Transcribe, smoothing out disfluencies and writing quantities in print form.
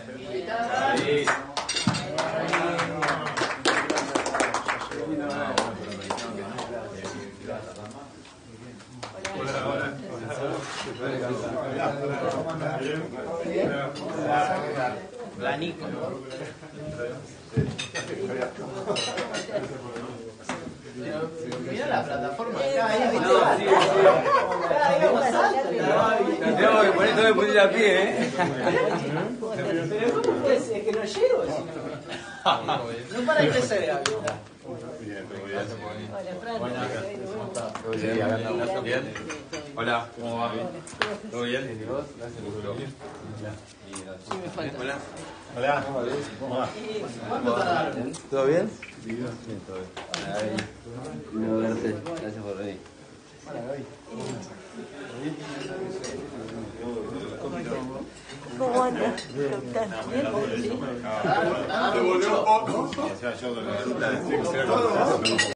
Sí. La Nico. Mira la plataforma acá, ahí Tengo que poner todo el puntillo a pie, ¿eh? Pero ¿cómo puede ser? Es que no llego. No para de crecer, Gaby. Bien. Hola, ¿cómo va? ¿Todo bien? ¿Y vos? Hola. Hola, ¿cómo va? ¿Todo bien? Bien, todo bien. No verte. Gracias por venir. ¿Cómo anda? ¿Bien? Te volvió un poco.